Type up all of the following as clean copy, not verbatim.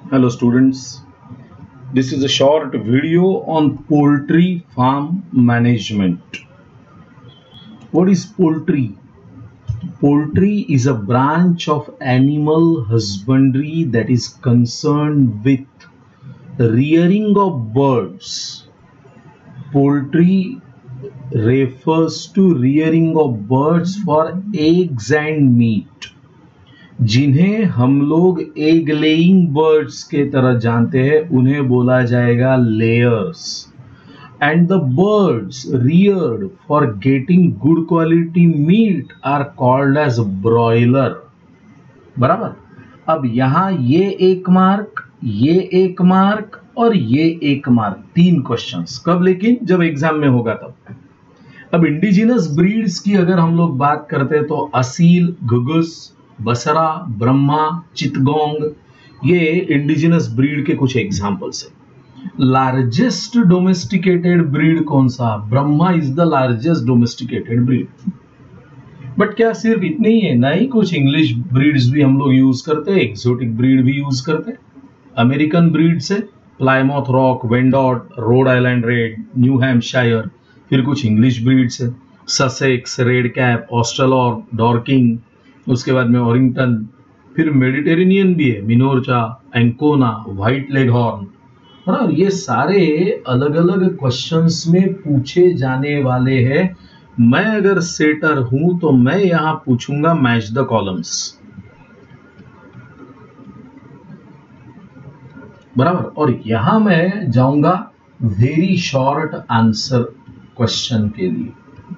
Hello students, this is a short video on poultry farm management. What is poultry? Poultry is a branch of animal husbandry that is concerned with the rearing of birds. Poultry refers to rearing of birds for eggs and meat, जिन्हें हम लोग egg laying birds के तरह जानते हैं उन्हें बोला जाएगा layers. And the birds reared for getting good quality meat are called as broiler. बराबर. अब यहां ये एक मार्क, ये एक मार्क और ये एक मार्क, तीन क्वेश्चंस. कब? लेकिन जब एग्जाम में होगा तब. अब इंडिजिनस ब्रीड्स की अगर हम लोग बात करते हैं तो असील, घुघुस, बसरा, ब्रह्मा, चितगोंग, ये इंडिजिनस ब्रीड के कुछ एग्जांपल्स हैं. लार्जेस्ट डोमेस्टिकेटेड ब्रीड कौन सा? Brahma is the largest domesticated breed. But क्या सिर्फ इतने ही है? नहीं, कुछ इंग्लिश ब्रीड्स भी हम लोग यूज करते हैं, एक्सोटिक ब्रीड भी यूज करते हैं. अमेरिकन ब्रीड से Plymouth Rock, Wyandotte, Rhode Island Red, New Hampshire. फिर कुछ इंग्लिश ब्रीड से Sussex, Red Cap, Australorp, Dorking, उसके बाद में ऑरिंगटन. फिर मेडिटेरेनियन भी है, Minorca, Ancona, White Leghorn. और ये सारे अलग अलग क्वेश्चंस में पूछे जाने वाले हैं. मैं अगर सेटर हूं तो मैं यहां पूछूंगा मैच द कॉलम्स. बराबर. और यहां मैं जाऊंगा वेरी शॉर्ट आंसर क्वेश्चन के लिए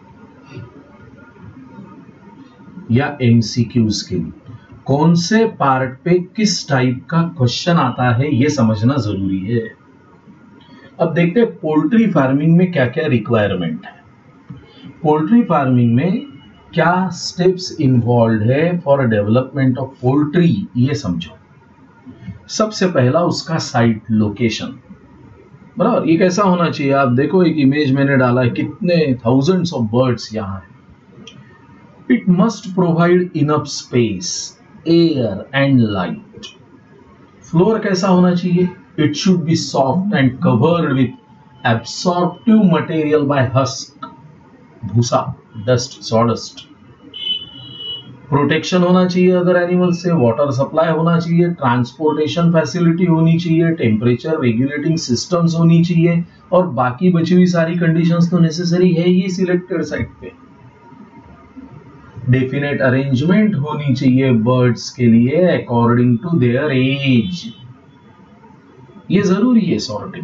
या एमसीक्यूज के लिए. कौन से पार्ट पे किस टाइप का क्वेश्चन आता है ये समझना जरूरी है. अब देखते हैं पोल्ट्री फार्मिंग में क्या क्या रिक्वायरमेंट है. पोल्ट्री फार्मिंग में क्या स्टेप्स इन्वॉल्व है फॉर डेवलपमेंट ऑफ पोल्ट्री, ये समझो. सबसे पहला उसका साइट लोकेशन. बराबर. ये कैसा होना चाहिए? आप देखो, एक इमेज मैंने डाला है, कितने थाउजेंड्स ऑफ बर्ड्स यहाँ है. It must provide enough space, air and light. Floor कैसा होना चाहिए? It should be soft and covered with absorptive material by husk, भूसा, dust, sawdust. प्रोटेक्शन होना चाहिए अदर एनिमल से, वाटर सप्लाई होना चाहिए, ट्रांसपोर्टेशन फैसिलिटी होनी चाहिए, टेम्परेचर रेगुलेटिंग सिस्टम्स होनी चाहिए, और बाकी बची हुई सारी कंडीशंस तो नेसेसरी है ही सिलेक्टेड साइट पे. डेफिनेट अरेंजमेंट होनी चाहिए बर्ड्स के लिए अकॉर्डिंग टू देयर एज. ये जरूरी है सॉर्टिंग.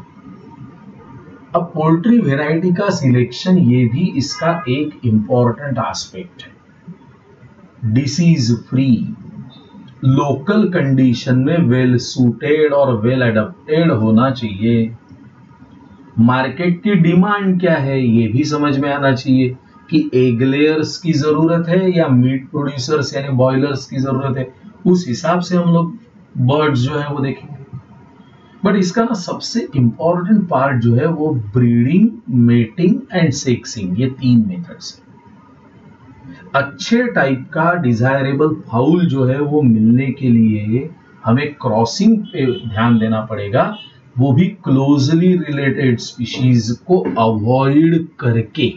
अब पोल्ट्री वेराइटी का सिलेक्शन ये भी इसका एक इंपॉर्टेंट एस्पेक्ट है. डिसीज फ्री, लोकल कंडीशन में वेल सूटेड और वेल अडेप्टेड होना चाहिए. मार्केट की डिमांड क्या है ये भी समझ में आना चाहिए कि एग लेयर्स की जरूरत है या मीट प्रोड्यूसर्स यानी बॉयलर्स की जरूरत है. उस हिसाब से हम लोग बर्ड्स जो है वो देखेंगे. बट इसका ना सबसे इंपॉर्टेंट पार्ट जो है वो ब्रीडिंग, मेटिंग एंड सेक्सिंग, ये तीन मेथड्स है. अच्छे टाइप का डिजायरेबल फाउल जो है वो मिलने के लिए हमें क्रॉसिंग पे ध्यान देना पड़ेगा, वो भी क्लोजली रिलेटेड स्पीशीज को अवॉइड करके.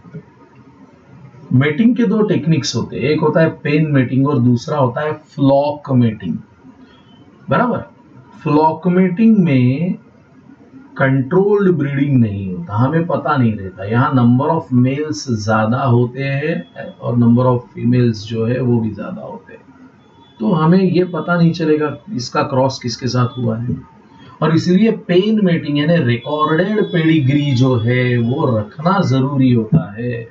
मेटिंग के दो टेक्निक्स होते हैं, एक होता है पेन मेटिंग और दूसरा होता है फ्लॉक मेटिंग. बराबर. फ्लॉक मेटिंग में कंट्रोल्ड ब्रीडिंग नहीं होता, हमें पता नहीं रहता. यहाँ नंबर ऑफ मेल्स ज्यादा होते हैं और नंबर ऑफ फीमेल्स जो है वो भी ज्यादा होते हैं, तो हमें ये पता नहीं चलेगा इसका क्रॉस किसके साथ हुआ है. और इसलिए पेन मेटिंग यानी रिकॉर्डेड पेडिग्री जो है वो रखना जरूरी होता है.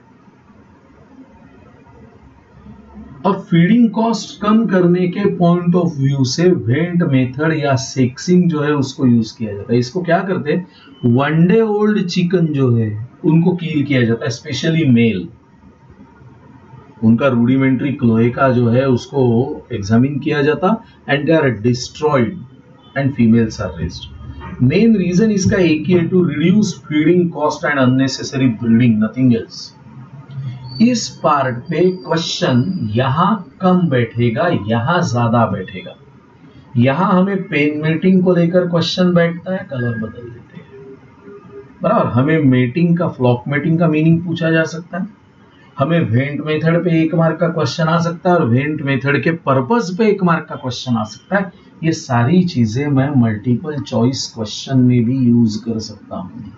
अब फीडिंग कॉस्ट कम करने के पॉइंट ऑफ व्यू से वेंट मेथड या सेक्सिंग जो है उसको यूज किया जाता है. इसको क्या करते हैं, 1 डे ओल्ड चिकन जो है उनको कील किया जाता है, स्पेशली मेल. उनका रूडिमेंट्री क्लोएका जो है उसको एग्जामिन किया जाता and they are destroyed and females are raised. Main reason इसका एक ही है, to reduce feeding cost and unnecessary breeding, nothing else. इस पार्ट पे क्वेश्चन यहां कम बैठेगा, यहां ज्यादा बैठेगा. यहां हमें पेन मेटिंग को लेकर क्वेश्चन बैठता है, कलर बदल देते हैं, बराबर। हमें मेटिंग का, फ्लॉक मेटिंग का मीनिंग पूछा जा सकता है, हमें वेंट मेथड पे 1 मार्क का क्वेश्चन आ सकता है, और वेंट मेथड के पर्पस पे 1 मार्क का क्वेश्चन आ सकता है। ये सारी चीजें मैं मल्टीपल चॉइस क्वेश्चन में भी यूज कर सकता हूं।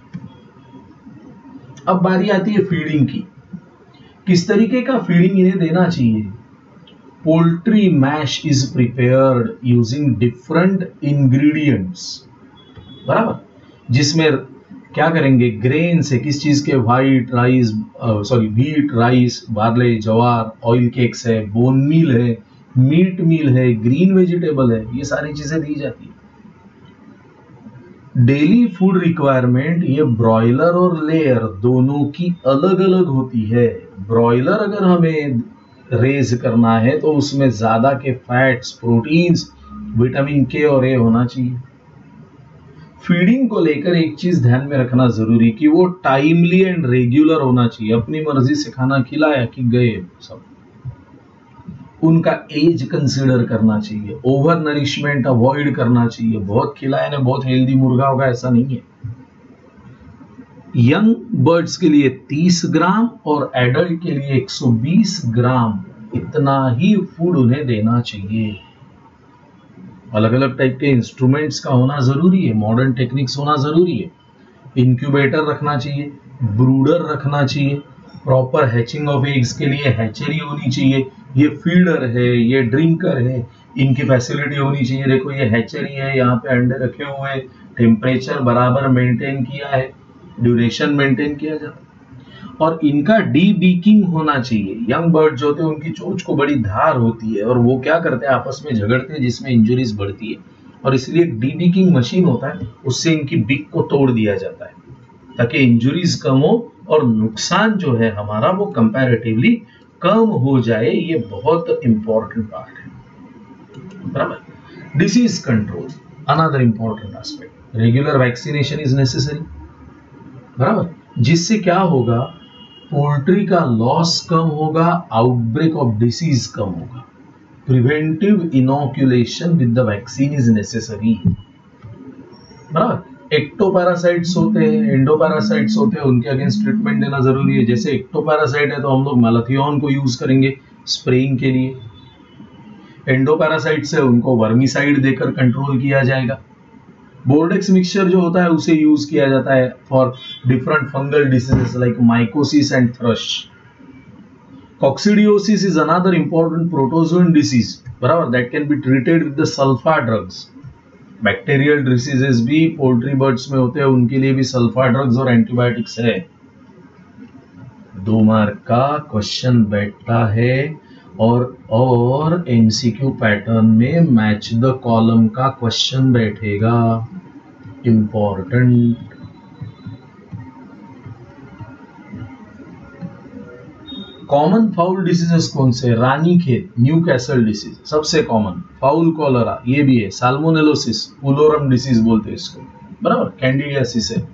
अब बारी आती है फीडिंग की। किस तरीके का फीडिंग इन्हें देना चाहिए? Poultry mash is prepared using different ingredients, बराबर, जिसमें क्या करेंगे, ग्रेन से, किस चीज के, white rice, wheat rice, barley, ज्वार, ऑयल केक्स है, बोन मील है, मीट मील है, ग्रीन वेजिटेबल है, ये सारी चीजें दी जाती है। डेली फूड रिक्वायरमेंट ये ब्रॉयलर और लेयर दोनों की अलग अलग होती है। ब्रॉयलर अगर हमें रेज करना है तो उसमें ज्यादा के फैट्स, प्रोटीन्स, विटामिन के और ए होना चाहिए। फीडिंग को लेकर एक चीज ध्यान में रखना जरूरी कि वो टाइमली एंड रेगुलर होना चाहिए। अपनी मर्जी से खाना खिलाया कि गए सब। उनका एज कंसीडर करना चाहिए, ओवर नरिशमेंट अवॉइड करना चाहिए। बहुत खिलाया ने बहुत हेल्दी मुर्गा होगा ऐसा नहीं है। यंग बर्ड्स के लिए 30 ग्राम और एडल्ट के लिए 120 ग्राम, इतना ही फूड उन्हें देना चाहिए। अलग अलग टाइप के इंस्ट्रूमेंट्स का होना जरूरी है, मॉडर्न टेक्निक्स होना जरूरी है। इंक्यूबेटर रखना चाहिए, ब्रूडर रखना चाहिए, प्रॉपर हैचिंग ऑफ एग्स के लिए हैचरी होनी चाहिए। ये फीडर है, ये ड्रिंकर है, इनकी फैसिलिटी होनी चाहिए। देखो ये हैचरी है, यहाँ पे अंडे रखे हुए, टेम्परेचर बराबर मेंटेन किया है, ड्यूरेशन मेंटेन किया जाता है, और इनका डीबीकिंग होना चाहिए। यंग बर्ड जो होते हैं उनकी चोंच को बड़ी धार होती है और वो क्या करते हैं, आपस में झगड़ते हैं, जिसमें इंजुरीज बढ़ती है, और इसलिए डीबीकिंग मशीन होता है, उससे इनकी बीक को तोड़ दिया जाता है ताकि इंजुरीज कम हो और नुकसान जो है हमारा वो कंपैरेटिवली कम हो जाए। ये बहुत इंपॉर्टेंट पार्ट है, बराबर। Disease control, another important aspect. Regular vaccination is necessary, बराबर, जिससे क्या होगा, पोल्ट्री का लॉस कम होगा, आउटब्रेक ऑफ डिसीज कम होगा। Preventive inoculation with the vaccine is necessary, बराबर। एक्टोपैरासाइट्स होते हैं, एंडोपैरासाइट्स होते हैं, उनके अगेंस्ट ट्रीटमेंट देना जरूरी है। जैसे एक्टोपैरासाइट है तो हम लोग मैलाथियोन को यूज करेंगे स्प्रेइंग के लिए। एंडोपैरासाइट्स है उनको वर्मीसाइड देकर कंट्रोल किया जाएगा। बोर्डेक्स मिक्सचर जो होता है उसे यूज किया जाता है for different fungal diseases like mycosis and thrush. Coccidiosis is another important protozoan disease, बराबर, that can be treated with the sulpha drugs. Bacterial diseases भी पोल्ट्री बर्ड्स में होते हैं, उनके लिए भी सल्फा ड्रग्स और एंटीबायोटिक्स है। 2 मार्क का क्वेश्चन बैठता है और एमसीक्यू पैटर्न में मैच द कॉलम का क्वेश्चन बैठेगा, इंपॉर्टेंट। कॉमन फाउल डिसीजेस कौन से? रानीखेत, न्यू कैसल डिसीज सबसे कॉमन, फाउल कॉलरा ये भी है, साल्मोनेलोसिस, पुलोरम डिसीज बोलते हैं इसको, बराबर, कैंडिडियासिस है।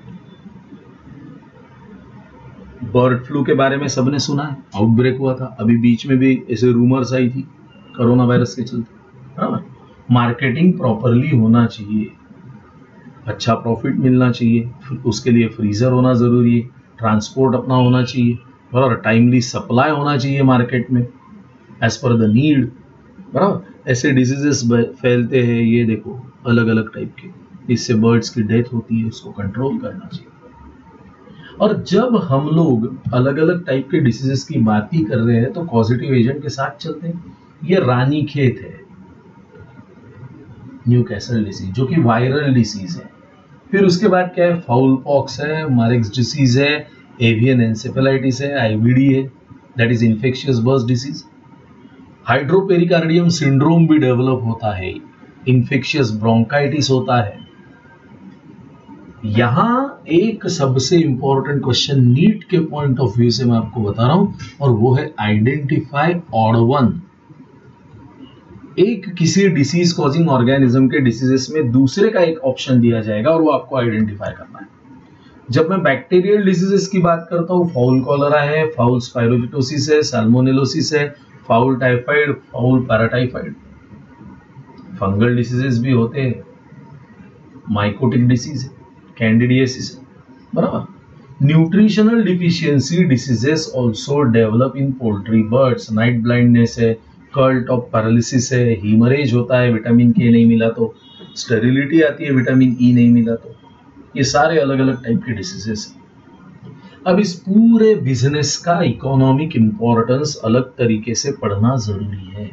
बर्ड फ्लू के बारे में सबने सुना है, आउटब्रेक हुआ था, अभी बीच में भी ऐसे रूमर्स आई थी कोरोना वायरस के चलते, बराबर। मार्केटिंग प्रॉपरली होना चाहिए, अच्छा प्रॉफिट मिलना चाहिए, उसके लिए फ्रीजर होना जरूरी है, ट्रांसपोर्ट अपना होना चाहिए, बराबर, टाइमली सप्लाई होना चाहिए मार्केट में एज पर द नीड, बराबर। ऐसे डिजीजेस फैलते हैं, ये देखो अलग अलग टाइप के, इससे बर्ड्स की डेथ होती है, उसको कंट्रोल करना चाहिए। और जब हम लोग अलग अलग टाइप के डिसीजेस की बात ही कर रहे हैं तो पॉजिटिव एजेंट के साथ चलते हैं। ये रानीखेत है, न्यू कैसल डिसीज, जो कि वायरल डिसीज है। फिर उसके बाद क्या है, फाउल पॉक्स है, मारेक्स डिसीज है, एवियन एंसेफेलाइटिस है, आईवीडी है, that is infectious bursal disease. Hydropericardium syndrome भी डेवलप होता है, इन्फेक्शियस ब्रोंकाइटिस होता है। यहां एक सबसे इंपॉर्टेंट क्वेश्चन नीट के पॉइंट ऑफ व्यू से मैं आपको बता रहा हूं, और वो है आइडेंटिफाई ऑड वन। एक किसी डिसीज कॉजिंग ऑर्गेनिज्म के डिसीजेस में दूसरे का एक ऑप्शन दिया जाएगा और वो आपको आइडेंटिफाई करना है। जब मैं बैक्टीरियल डिसीजेस की बात करता हूं, फाउल कॉलरा है, फाउल स्पाइरोलिटोसिस है, साल्मोनेलोसिस है, fowl typhoid, fowl paratyphoid. Fungal diseases भी होते हैं, माइकोटिक डिसीज है, कैंडिडियासिस है, बराबर। Nutritional deficiency diseases also develop in poultry birds, night blindness है, कल्ट ऑफ पैरालिसिस है, हीमरेज होता है विटामिन के नहीं मिला तो, स्टेरिलिटी आती है विटामिन ई नहीं मिला तो, ये सारे अलग अलग टाइप के डिसीजेस हैं। अब इस पूरे बिजनेस का इकोनॉमिक इंपॉर्टेंस अलग तरीके से पढ़ना जरूरी है।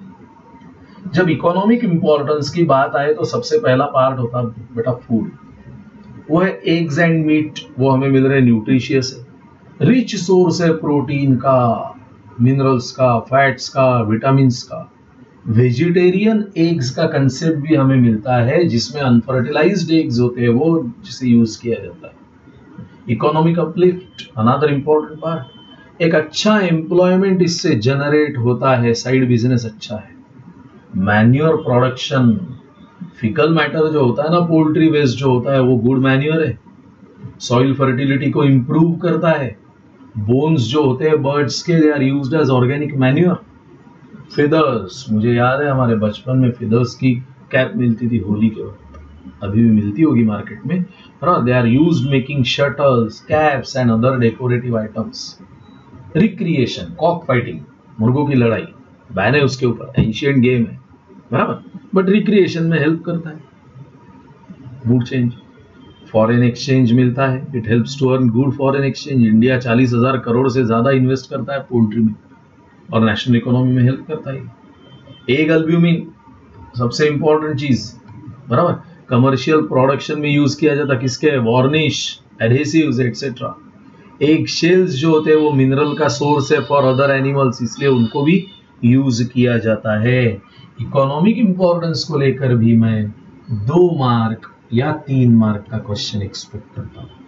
जब इकोनॉमिक इंपॉर्टेंस की बात आए तो सबसे पहला पार्ट होता है बेटा फूड, वो है एग्स एंड मीट, वो हमें मिल रहे न्यूट्रिशियस है, रिच सोर्स है प्रोटीन का, मिनरल्स का, फैट्स का, विटामिन्स का। वेजिटेरियन एग्स का कंसेप्ट भी हमें मिलता है जिसमें अनफर्टिलाइज्ड एग्स होते हैं, वो जिसे यूज किया जाता है। Economic uplift another important part, एक अच्छा एम्प्लॉयमेंट इससे जनरेट होता है, साइड बिजनेस अच्छा है। मैन्योर प्रोडक्शन, फिकल मैटर जो होता है ना, पोल्ट्री वेस्ट जो होता है वो गुड मैन्योर है, सॉइल फर्टिलिटी को इंप्रूव करता है। बोन्स जो होते हैं बर्ड्स के, they are used as organic manure. Feathers, मुझे याद है हमारे बचपन में फेदर्स की कैप मिलती थी होली के वक्त, अभी भी मिलती होगी मार्केट में, they are used making shuttles, caps and other decorative items. Recreation, cock fighting, मुर्गों की लड़ाई, बैन है उसके ऊपर, एंशिएंट गेम है, बराबर, बट रिक्रिएशन में हेल्प करता है। मूड चेंज, फॉरेन एक्सचेंज मिलता है, it helps to earn good foreign exchange. India 40,000 crore से ज्यादा इन्वेस्ट करता है पोल्ट्री में और नेशनल इकोनॉमी में हेल्प करता है। एग अल्ब्यूमिन सबसे इंपॉर्टेंट चीज, बराबर, कमर्शियल प्रोडक्शन में यूज किया जाता, किसके, varnish, adhesives etcetera. Egg shells जो होते हैं वो मिनरल का सोर्स है फॉर अदर एनिमल्स, इसलिए उनको भी यूज किया जाता है। इकोनॉमिक इंपॉर्टेंस को लेकर भी मैं 2 मार्क या 3 मार्क का क्वेश्चन एक्सपेक्ट करता हूं।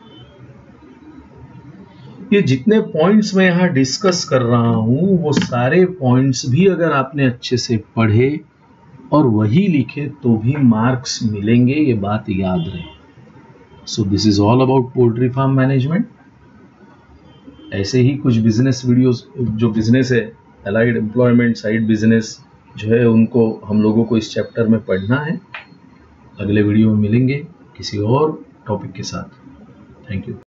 ये जितने पॉइंट्स मैं यहां डिस्कस कर रहा हूं वो सारे पॉइंट्स भी अगर आपने अच्छे से पढ़े और वही लिखे तो भी मार्क्स मिलेंगे, ये बात याद रहे। So this is all about poultry farm management. ऐसे ही कुछ बिजनेस वीडियोस, जो बिजनेस है, अलाइड एम्प्लॉयमेंट, साइड बिजनेस जो है, उनको हम लोगों को इस चैप्टर में पढ़ना है। अगले वीडियो में मिलेंगे किसी और टॉपिक के साथ। Thank you.